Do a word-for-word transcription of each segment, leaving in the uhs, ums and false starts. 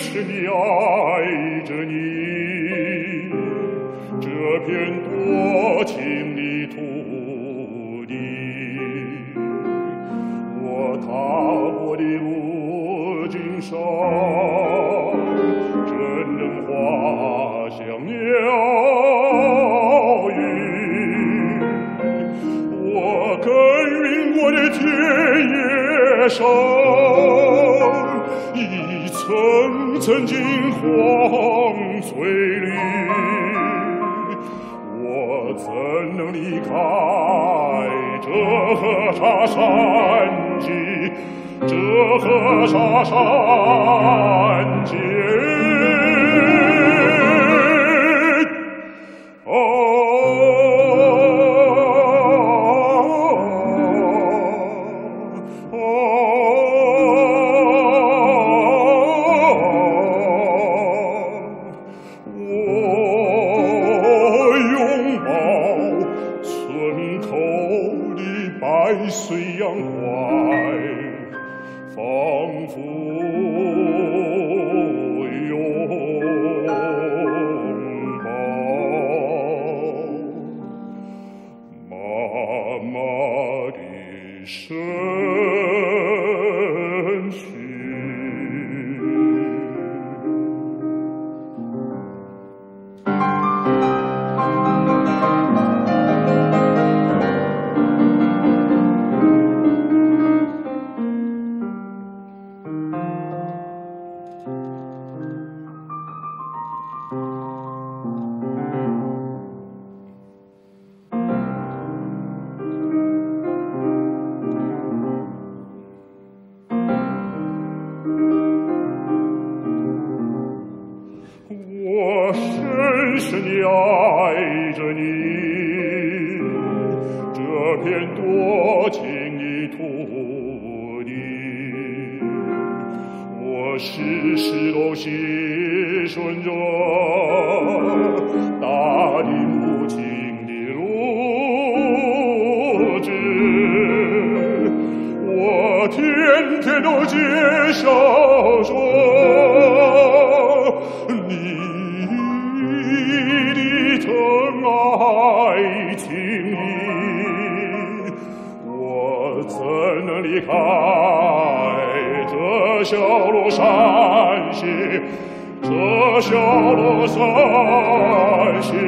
深地爱着你，这片多情的土地，我踏过的路径上，真人画像鸟语，我耕耘过的田野上，一层层金黄翠绿，我怎能离开这河沙山脊，这河沙山脊？百岁杨槐，仿佛拥抱妈妈的身躯。我深深地爱着你，这片多情的土地，我时时都细顺着大地母亲的路子，我天天都介绍着你的疼爱情谊，我怎能离开这小路山溪，这小路山溪？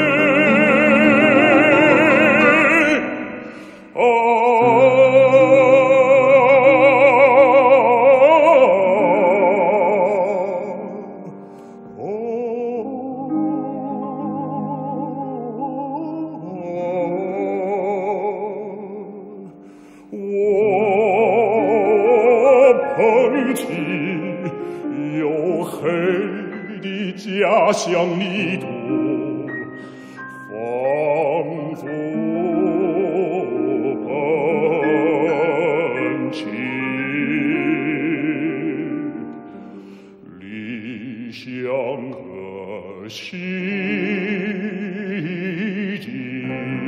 捧起黝黑的家乡泥土，仿佛捧起理想和希冀。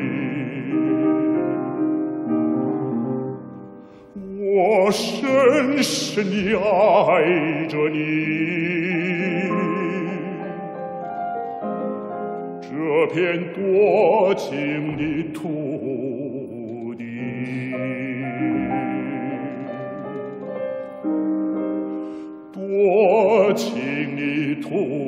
我深深地爱着你，这片多情的土地，多情的土